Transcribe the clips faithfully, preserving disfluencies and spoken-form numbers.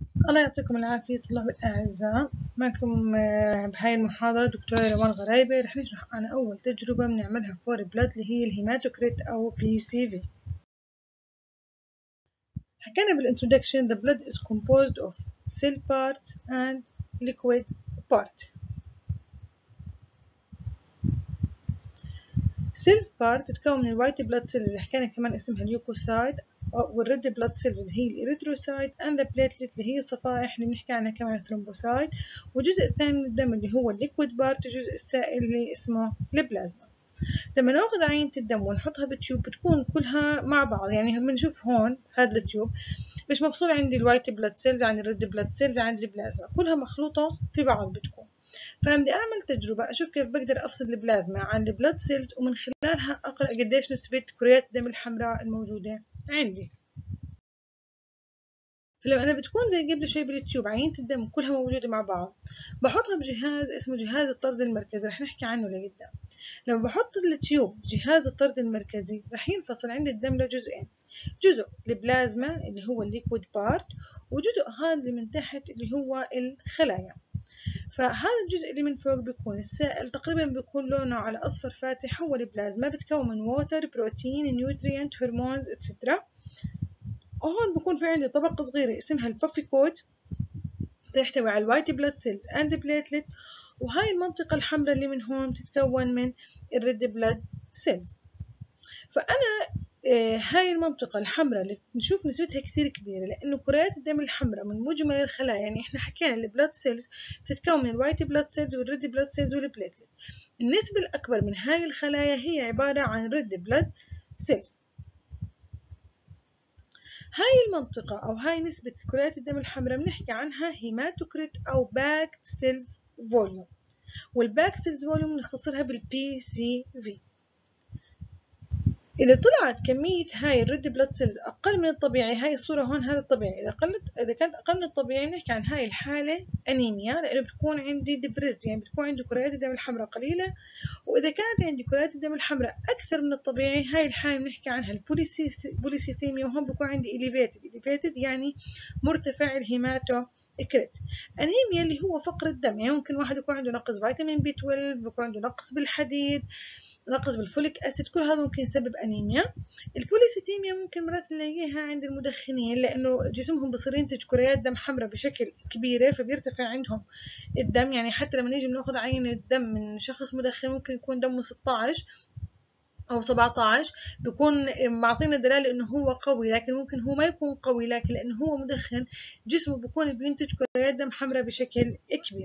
الله يعطيكم العافية طلاب الأعزاء. معكم بهاي المحاضرة دكتورة روان غرايبة. رح نشرح عن أول تجربة بنعملها فور بلاد اللي هي الهيماتوكريت أو بي سي في. حكينا بالintroduction the blood is composed of cell parts and liquid part. cells part تتكون من الوايت بلاد سيلز اللي حكينا كمان اسمها اليوكوسايت، والريد بلاد سيلز اللي هي الإريثروسايت and the platelet اللي هي الصفائح اللي بنحكي عنها كمان الثرومبوسايت، والجزء الثاني من الدم اللي هو الليكويد بارت الجزء السائل اللي اسمه البلازما. لما ناخذ عينة الدم ونحطها بتيوب بتكون كلها مع بعض، يعني بنشوف هون هذا التيوب مش مفصول عندي الوايت بلاد سيلز عن الريد بلاد سيلز عن البلازما، كلها مخلوطة في بعض بتكون. فأنا بدي أعمل تجربة أشوف كيف بقدر أفصل البلازما عن البلاد سيلز ومن خلالها أقرأ قديش نسبة كريات الدم الحمراء الموجودة عندي. فلما أنا بتكون زي قبل شوي بالتيوب عينة الدم كلها موجودة مع بعض، بحطها بجهاز اسمه جهاز الطرد المركزي، رح نحكي عنه لقدام. لما بحط التيوب بجهاز الطرد المركزي رح ينفصل عندي الدم لجزئين، جزء البلازما اللي هو الليكويد بارت، وجزء هذا اللي من تحت اللي هو الخلايا. فهذا الجزء اللي من فوق بيكون السائل تقريبا بيكون لونه على أصفر فاتح، هو البلازما، بتكون من ووتر، بروتين، نيوترينت، هرمونز اتسترا. وهون بكون في عندي طبقة صغيرة اسمها البافي كوت تحتوي على الوايت بلاد سيلز اند بليتلت، وهاي المنطقة الحمراء اللي من هون بتتكون من الريد بلاد سيلز. فأنا آه هاي المنطقة الحمراء اللي بنشوف نسبتها كثير كبيرة لأنه كريات الدم الحمراء من مجمل الخلايا، يعني إحنا حكينا البلاد سيلز بتتكون من الوايت بلاد سيلز والريد بلاد سيلز والبليتلت. النسبة الأكبر من هاي الخلايا هي عبارة عن ريد بلاد سيلز. هاي المنطقة أو هاي نسبة كريات الدم الحمراء بنحكي عنها هيماتوكريت أو باكت سيلز فوليوم، والباكت سيلز فوليوم بنختصرها بالبي سي في. إذا طلعت كمية هاي الريد بلاد سيلز أقل من الطبيعي، هاي الصورة هون هذا الطبيعي، إذا قلت إذا كانت أقل من الطبيعي بنحكي عن هاي الحالة أنيميا، لأنه بتكون عندي ديبريزد، يعني بتكون عندي كريات الدم الحمراء قليلة. وإذا كانت عندي كريات الدم الحمراء أكثر من الطبيعي، هاي الحالة بنحكي عنها البوليسيثيميا، وهم بيكون عندي elevated elevated يعني مرتفع الهيماتوكريت. أنيميا اللي هو فقر الدم، يعني ممكن واحد يكون عنده نقص فيتامين بي اثنا عشر، يكون عنده نقص بالحديد، نقص بالفوليك أسيد، كل هذا ممكن يسبب أنيميا. البوليسيثيميا ممكن مرات نلاقيها عند المدخنين لأنه جسمهم بصير ينتج كريات دم حمراء بشكل كبيرة، فبيرتفع عندهم الدم. يعني حتى لما نيجي بناخذ عينة دم من شخص مدخن ممكن يكون دمه ستة عشر أو سبعة عشر، بيكون معطينا دلالة إنه هو قوي، لكن ممكن هو ما يكون قوي، لكن لأنه هو مدخن جسمه بيكون بينتج كريات دم حمراء بشكل كبير.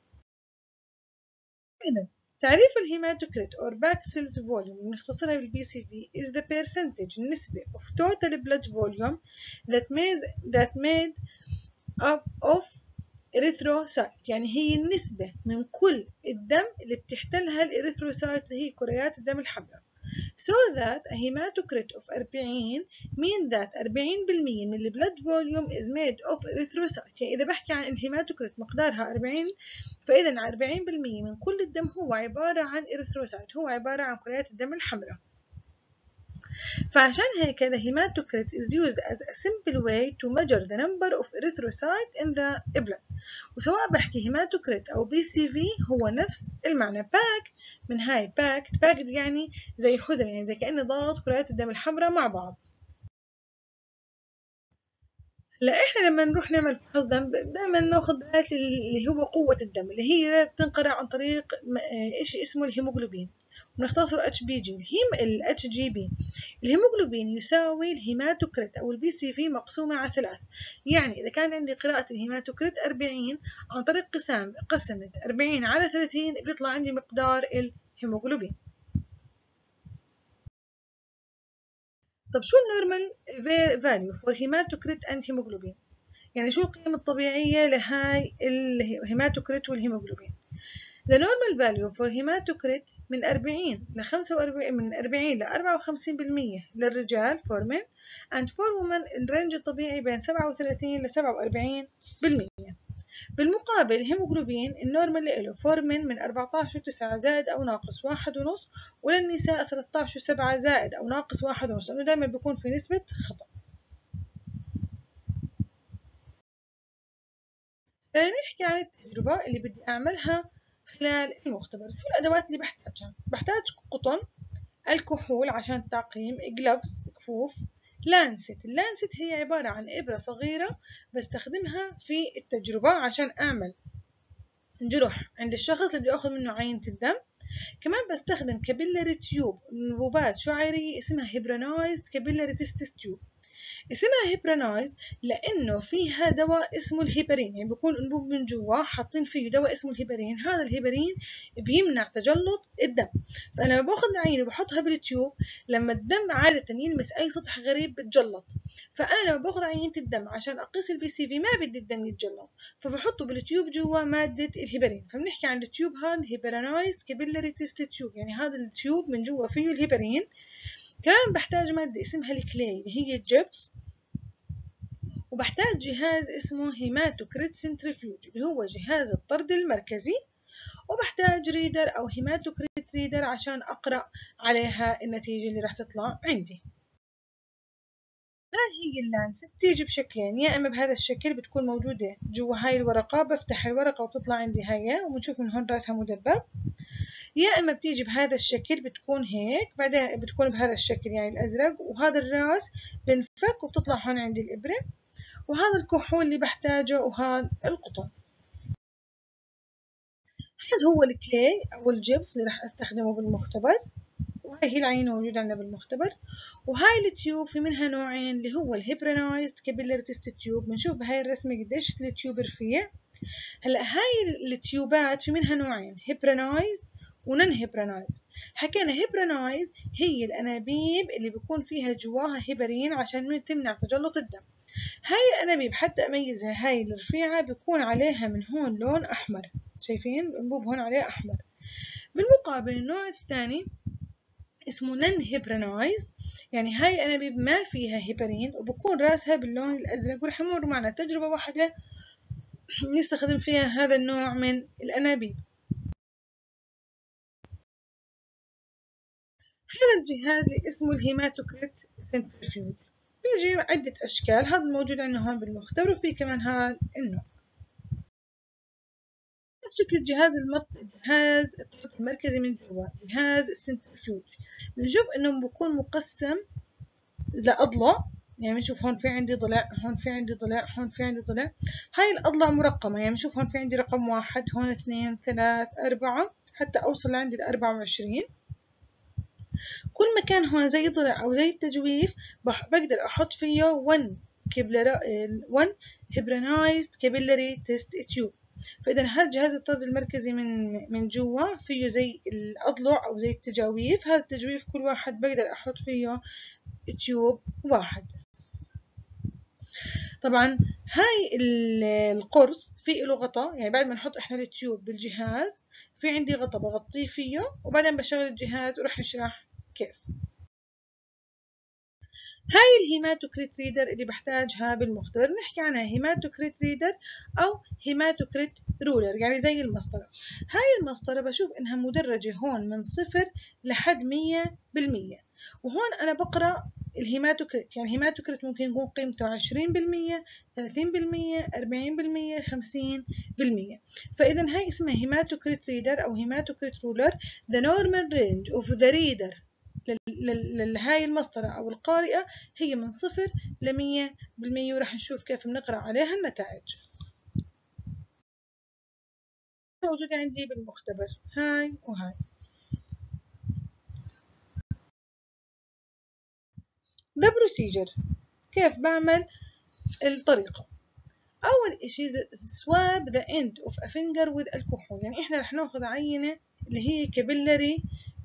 إذا تعريف الهيماتوكريت or back cells volume بنختصرها بالبي سي في is the percentage النسبة of total blood volume that made that made up of erythrocyte، يعني هي النسبة من كل الدم اللي بتحتلها الإريثروسايت اللي هي كريات الدم الحمراء. so that a hematocrit of أربعين mean that أربعين بالمية من البلد volume is made of erythrocyte. يعني إذا بحكي عن الهيماتوكريت مقدارها أربعين، فإذا أربعين بالمية من كل الدم هو عبارة عن إريثروسايت، هو عبارة عن كريات الدم الحمراء. فعشان هيك the hematocrit is used as a simple way to measure the number of erythrocytes in the blood. وسواء بحكي هيماتوكريت أو بي سي في هو نفس المعنى. باك من هاي باك باك يعني زي حزم، يعني زي كأني ضاغط كريات الدم الحمراء مع بعض. لا احنا لما نروح نعمل فحص دم دائما ناخذ اللي هو قوة الدم اللي هي بتنقرأ عن طريق شيء اسمه الهيموغلوبين، ونختصره اتش بي جي. الهيم الاتش جي بي الهيموغلوبين يساوي الهيماتوكريت او البي سي في مقسومة على ثلاث. يعني اذا كان عندي قراءة الهيماتوكريت أربعين، عن طريق قسام قسمت أربعين على ثلاثين بيطلع عندي مقدار الهيموغلوبين. طب شو النورمال فاليو فور هيماتوكريت اند هيموغلوبين؟ يعني شو القيمة الطبيعية لهاي الهيماتوكريت والهيموغلوبين؟ The normal value for hematocrit من أربعين ل خمسة وأربعين، من أربعين ل أربعة وخمسين بالمية للرجال for men and for women الرينج الطبيعي بين سبعة وثلاثين ل سبعة وأربعين بالمية. بالمقابل الهيموغلوبين النورمال له for men من أربعة عشر وتسعة زائد أو ناقص واحد ونص، وللنساء ثلاثة عشر وسبعة زائد أو ناقص واحد ونص، لأنه دائما بيكون في نسبة خطأ. نحكي عن التجربة اللي بدي أعملها خلال المختبر. شو الأدوات اللي بحتاجها؟ بحتاج قطن، الكحول عشان التعقيم، جلوفز كفوف، لانست. اللانست هي عبارة عن إبرة صغيرة بستخدمها في التجربة عشان أعمل جرح عند الشخص اللي بدي أخذ منه عينة الدم. كمان بستخدم كابيلاري تيوب، انبوبات شعيرية اسمها هيبرانايزد كابيلاري تيست تيوب. اسمها هيبرانايزد لأنه فيها دواء اسمه الهيبرين، يعني بيكون أنبوب من جوا حاطين فيه دواء اسمه الهيبرين. هذا الهيبرين بيمنع تجلط الدم. فأنا باخذ العينة وبحطها بالتيوب، لما الدم عادة يلمس أي سطح غريب بتجلط. فأنا لما باخذ عينة الدم عشان أقيس البي سي في ما بدي الدم يتجلط، فبحطه بالتيوب جوا مادة الهيبرين. فبنحكي عن التيوب هذا هيبرانايزد كابيلاري تيست تيوب، يعني هذا التيوب من جوا فيه الهيبرين. كمان بحتاج مادة اسمها الكلاي اللي هي الجبس، وبحتاج جهاز اسمه هيماتوكريت سنتريفيوج اللي هو جهاز الطرد المركزي، وبحتاج ريدر أو هيماتوكريت ريدر عشان أقرأ عليها النتيجة اللي راح تطلع عندي. هاي هي اللانست بتيجي بشكلين، يا إما بهذا الشكل بتكون موجودة جوا هاي الورقة، بفتح الورقة وتطلع عندي هاي وبنشوف من هون راسها مدبب، يا إما بتيجي بهذا الشكل بتكون هيك، بعدين بتكون بهذا الشكل يعني الأزرق، وهذا الراس بنفك وبتطلع هون عندي الإبرة، وهذا الكحول اللي بحتاجه، وهذا القطن. هذا هو الكلاي أو الجبس اللي راح أستخدمه بالمختبر، وهي هي العينة موجودة عندنا بالمختبر. وهاي التيوب في منها نوعين اللي هو الهيبرانايزد كابيلاري تيست تيوب. بنشوف بهاي الرسمة قديش التيوب رفيع. هلا هاي التيوبات في منها نوعين، هيبرانايزد ونن هيبرانايزد. حكينا هيبرانايزد هي الأنابيب اللي بيكون فيها جواها هيبرين عشان تمنع تجلط الدم. هاي الأنابيب حتى أميزها، هاي الرفيعة بيكون عليها من هون لون أحمر، شايفين الأنبوب هون عليه أحمر. بالمقابل النوع الثاني اسمه نن هيبرانايزد، يعني هاي الأنابيب ما فيها هيبرين وبكون راسها باللون الأزرق، ورح يمر معنا تجربة واحدة نستخدم فيها هذا النوع من الأنابيب. هذا الجهاز اللي اسمه الهيماتوكريت سنترفيوج بيجي عدة أشكال، هذا الموجود عندنا هون بالمختبر، وفي كمان هذا النوع. شكل الجهاز المط... جهاز الطرد المركزي من جوا، جهاز السنترفيوج، بنشوف انه بكون مقسم لأضلاع، يعني بنشوف هون في عندي ضلع، هون في عندي ضلع، هون في عندي ضلع. هاي الأضلاع مرقمة، يعني بنشوف هون في عندي رقم واحد، هون اثنين، ثلاث، أربعة، حتى أوصل لعندي الأربعة وعشرين. كل مكان هون زي ضلع أو زي التجويف بقدر أحط فيه one one هيبرانايزد كابيلاري تيست تيوب. فإذا هذا جهاز الطرد المركزي من من جوا فيه زي الأضلع أو زي التجاويف. هذا التجويف كل واحد بقدر أحط فيه تيوب واحد. طبعا هاي القرص في له غطاء، يعني بعد ما نحط احنا التيوب بالجهاز في عندي غطاء بغطيه فيه، وبعدين بشغل الجهاز ورح نشرح كيف. هاي الهيماتوكريت ريدر اللي بحتاجها بالمختبر، بنحكي عنها هيماتوكريت ريدر أو هيماتوكريت رولر، يعني زي المسطرة. هاي المسطرة بشوف إنها مدرجة هون من صفر لحد مية بالمية، وهون أنا بقرأ الهيماتوكريت، يعني هيماتوكريت ممكن يكون قيمته عشرين بالمية، ثلاثين بالمية، أربعين بالمية، خمسين بالمية. فإذا هاي اسمها هيماتوكريت ريدر أو هيماتوكريت رولر. The normal range of the reader لهاي المسطرة أو القارئة هي من صفر لمية بالمية، ورح نشوف كيف بنقرأ عليها النتائج. موجودة عندي بالمختبر هاي وهاي. The procedure، كيف بعمل الطريقة. أول إشي swab the end of a finger with الكحول، يعني إحنا رح ناخذ عينة اللي هي كابيلاري،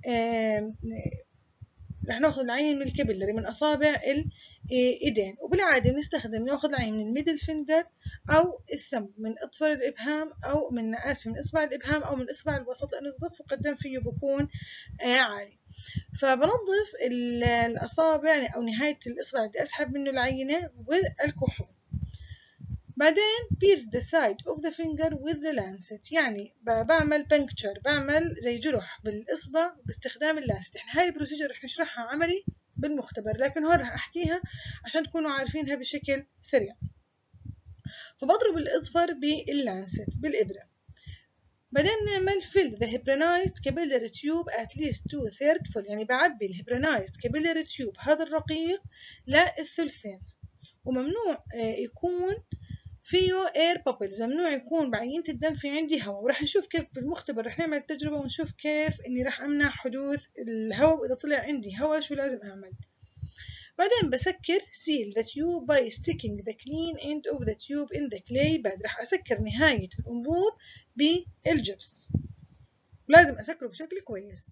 رح ناخذ العين من الكابيلاري من أصابع الإيدين، وبالعادة بنستخدم ناخذ العين من الميدل فينجر أو الثumb، من أطفال الإبهام أو من آسف من إصبع الإبهام أو من إصبع الوسط، لأنه التدفق الدم فيه بكون عالي. فبنظف الأصابع أو نهاية الإصبع اللي بدي أسحب منه العينة والكحول. بعدين pierce the side of the finger with the lancet، يعني بعمل puncture، بعمل زي جرح بالإصبع باستخدام اللانست. احنا هاي البروسيجر رح نشرحها عملي بالمختبر، لكن هون رح أحكيها عشان تكونوا عارفينها بشكل سريع. فبضرب الإظفر باللانست بالإبرة. بعدين نعمل fill the heparinized capillary tube at least two third full، يعني بعبي الهيبرينايزد capillary tube هذا الرقيق للثلثين، وممنوع يكون فيه air bubbles، ممنوع يكون بعينة الدم في عندي هواء. وراح نشوف كيف بالمختبر، راح نعمل التجربة ونشوف كيف إني راح أمنع حدوث الهواء، وإذا طلع عندي هواء شو لازم أعمل. بعدين بسكر seal the tube by sticking the clean end of the tube in the clay bed. راح أسكر نهاية الأنبوب بالجبس، ولازم أسكره بشكل كويس.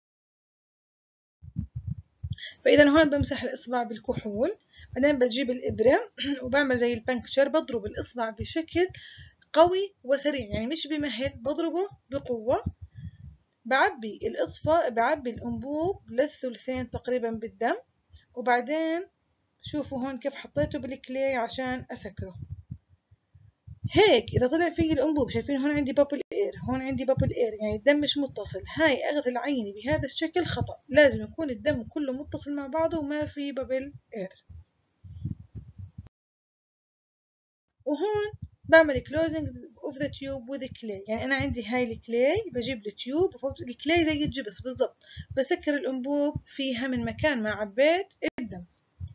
فإذا هون بمسح الإصبع بالكحول، بعدين بجيب الإبرة وبعمل زي البنكشر، بضرب الإصبع بشكل قوي وسريع، يعني مش بمهل، بضربه بقوة. بعبي الإصفى بعبي الأنبوب للثلثين تقريبا بالدم، وبعدين شوفوا هون كيف حطيته بالكلي عشان أسكره. هيك إذا طلع فيه الأنبوب، شايفين هون عندي بابل إير، هون عندي بابل إير، يعني الدم مش متصل. هاي أخذ العينة بهذا الشكل خطأ، لازم يكون الدم كله متصل مع بعضه وما في بابل إير. وهون بعمل closing of the tube with clay، يعني أنا عندي هاي الكلاي، بجيب التيوب الكلاي زي الجبس بالضبط، بسكر الأنبوب فيها من مكان ما عبيت الدم.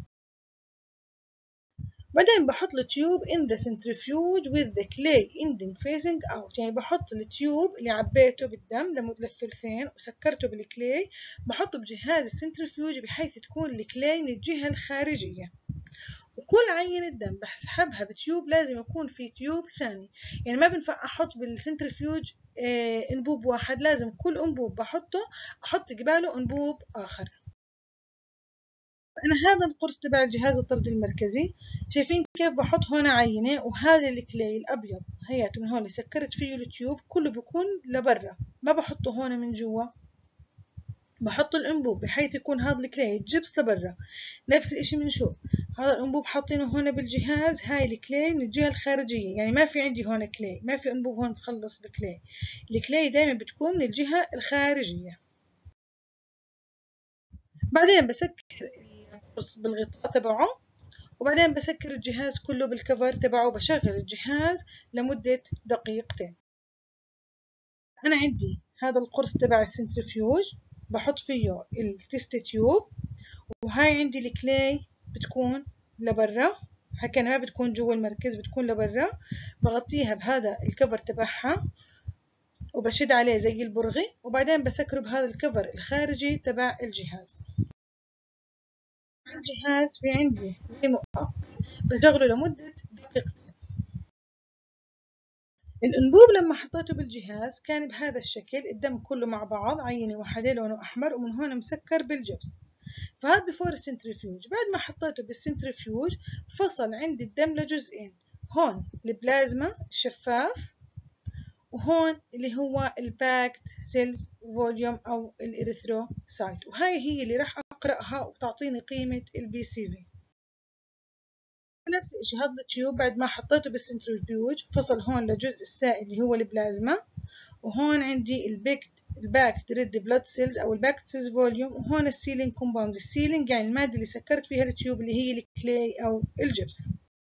بعدين بحط التيوب in the centrifuge with the clay ending facing out، يعني بحط التيوب اللي عبيته بالدم للثلثين وسكرته بالكلاي، بحطه بجهاز السنترفيوج بحيث تكون الكلاي من الجهة الخارجية. وكل عينة دم بسحبها بتيوب لازم يكون في تيوب ثاني، يعني ما بنفع أحط بالسنترفيوج اه أنبوب واحد، لازم كل أنبوب بحطه أحط قباله أنبوب آخر. أنا هذا القرص تبع الجهاز الطردي المركزي، شايفين كيف بحط هون عينة، وهذا الكلاي الأبيض هياته من هون اللي سكرت فيه التيوب كله بيكون لبرا، ما بحطه هون من جوا، بحط الأنبوب بحيث يكون هذا الكلاي الجبس لبرا. نفس الاشي بنشوف هذا الأنبوب حاطينه هون بالجهاز، هاي الكلاي من الجهة الخارجية، يعني ما في عندي هون كلاي، ما في أنبوب هون مخلص بكلاي، الكلاي دايما بتكون من الجهة الخارجية. بعدين بسكر القرص بالغطاء تبعه، وبعدين بسكر الجهاز كله بالكفر تبعه، بشغل الجهاز لمدة دقيقتين. أنا عندي هذا القرص تبع السنترفيوج، بحط فيه التست تيوب، وهاي عندي الكلاي بتكون لبرا، هكذا ما بتكون جوا المركز، بتكون لبرا. بغطيها بهذا الكفر تبعها وبشد عليه زي البرغي، وبعدين بسكره بهذا الكفر الخارجي تبع الجهاز. الجهاز في عندي زي مؤقت بشغله لمدة دقيقتين. الأنبوب لما حطيته بالجهاز كان بهذا الشكل، الدم كله مع بعض، عينة واحدة لونه أحمر، ومن هون مسكر بالجبس. فهذا بفور السنترفيوج. بعد ما حطيته بالسنترفيوج فصل عندي الدم لجزئين، هون البلازما الشفاف، وهون اللي هو الباكت سيلز فوليوم أو الإريثروسايت، وهاي هي اللي راح أقرأها وتعطيني قيمة البي سي في. نفس الشيء هذا التيوب بعد ما حطيته بالسنترفيوج فصل هون لجزء السائل اللي هو البلازما، وهون عندي الباكت الباكت ريد بلاد سيلز او الباكت سيلز فوليوم، وهون السيلينج كومباوند، السيلينج يعني الماده اللي سكرت فيها التيوب اللي هي الكلاي او الجبس.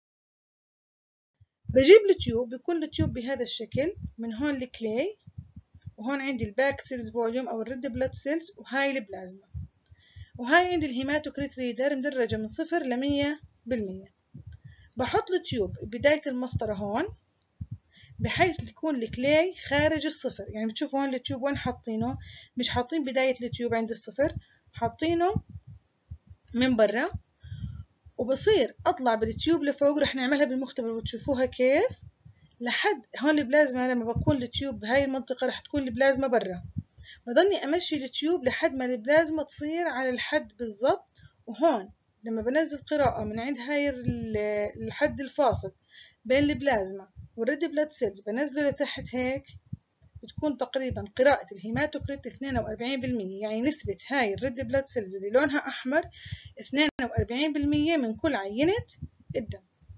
بجيب التيوب، بيكون التيوب بهذا الشكل، من هون الكلاي، وهون عندي الباكت سيلز فوليوم او الريد بلاد سيلز، وهاي البلازما، وهاي عندي الهيماتوكريت ريدر مدرجه من صفر لمية بالمية. بحط التيوب بداية المسطرة هون بحيث تكون الكلاي خارج الصفر، يعني بتشوفوا هون التيوب وين حاطينه، مش حاطين بداية التيوب عند الصفر، حاطينه من برا. وبصير اطلع بالتيوب لفوق، رح نعملها بالمختبر وتشوفوها كيف، لحد هون البلازما لما بكون التيوب بهاي المنطقة رح تكون البلازما برا، بضلني امشي التيوب لحد ما البلازما تصير على الحد بالضبط. وهون لما بنزل قراءة من عند هاي الحد الفاصل بين البلازما والريد بلاد سيلز بنزله لتحت هيك، بتكون تقريبا قراءة الهيماتوكريت اثنين وأربعين بالمية، يعني نسبة هاي الريد بلاد سيلز اللي لونها أحمر اثنين وأربعين بالمية من كل عينة الدم.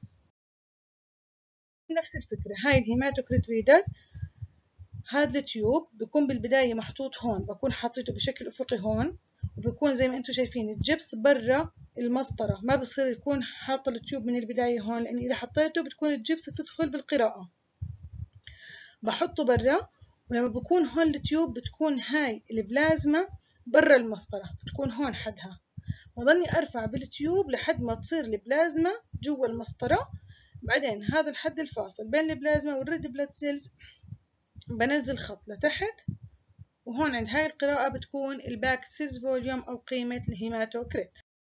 نفس الفكرة هاي الهيماتوكريت ريدر، هذا التيوب بكون بالبداية محطوط هون، بكون حاطيته بشكل أفقي هون، وبكون زي ما انتم شايفين الجبس برا المسطرة، ما بصير يكون حاطة التيوب من البداية هون، لأن إذا حطيته بتكون الجبس بتدخل بالقراءة. بحطه برا، ولما بكون هون التيوب بتكون هاي البلازما برا المسطرة، بتكون هون حدها، وظلني أرفع بالتيوب لحد ما تصير البلازما جوا المسطرة. بعدين هذا الحد الفاصل بين البلازما والريد بلاد سيلز بنزل خط لتحت، وهون عند هاي القراءة بتكون الباك سيلز فوليوم أو قيمة الهيماتوكريت.